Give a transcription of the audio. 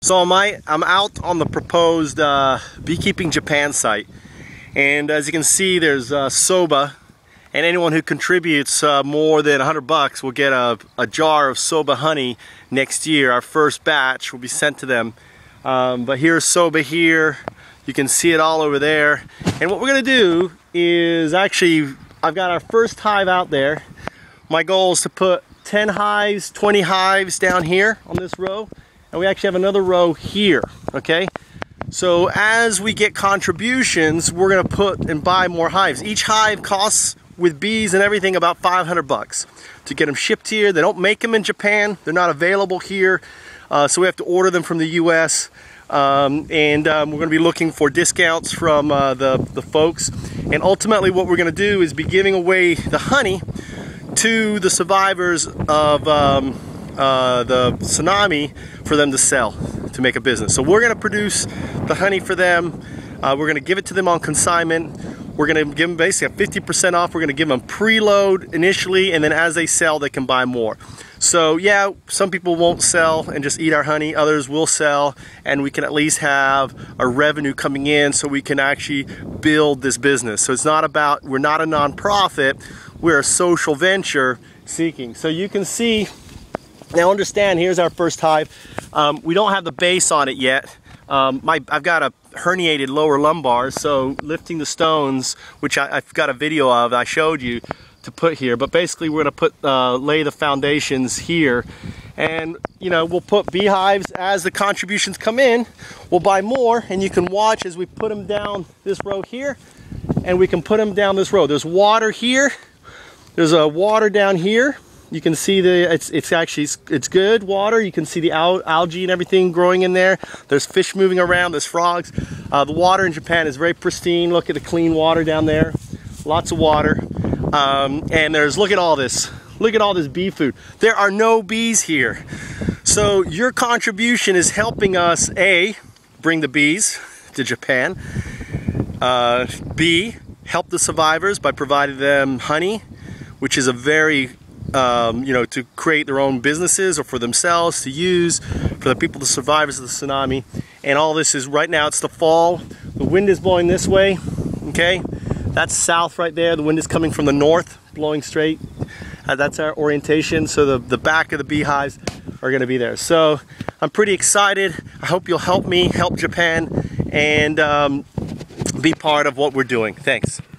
So I'm out on the proposed Beekeeping Japan site, and as you can see, there's soba, and anyone who contributes more than $100 will get a jar of soba honey next year. Our first batch will be sent to them. But here's soba here. You can see it all over there. And what we're gonna do is actually, I've got our first hive out there. My goal is to put 10 hives, 20 hives down here on this row. And we actually have another row here, okay? So as we get contributions, we're gonna put and buy more hives. Each hive costs, with bees and everything, about $500 to get them shipped here. They don't make them in Japan. They're not available here. So we have to order them from the US. We're gonna be looking for discounts from the folks. And ultimately what we're gonna do is be giving away the honey to the survivors of the tsunami for them to sell, to make a business. So we're gonna produce the honey for them. We're gonna give it to them on consignment. We're gonna give them basically a 50% off. We're gonna give them preload initially, and then as they sell, they can buy more. So yeah, some people won't sell and just eat our honey. Others will sell, and we can at least have a revenue coming in so we can actually build this business. So it's not about, we're not a nonprofit, we're a social venture seeking. So you can see, now understand, here's our first hive. We don't have the base on it yet. I've got a herniated lower lumbar, so lifting the stones, which I've got a video of, I showed you to put here, but basically we're gonna put lay the foundations here, and you know, we'll put beehives as the contributions come in. We'll buy more, and you can watch as we put them down this row here, and we can put them down this row. There's water here, there's a water down here. You can see it's good water. You can see the algae and everything growing in there. There's fish moving around, there's frogs. The water in Japan is very pristine. Look at the clean water down there. Lots of water. And look at all this. Look at all this bee food. There are no bees here. So your contribution is helping us, A, bring the bees to Japan. B, help the survivors by providing them honey, which is a very to create their own businesses or for themselves to use, for the people, the survivors of the tsunami. And all this is, right now it's the fall, the wind is blowing this way, okay? That's south right there, the wind is coming from the north, blowing straight. That's our orientation, so the back of the beehives are gonna be there. So I'm pretty excited. I hope you'll help me, help Japan, and be part of what we're doing. Thanks.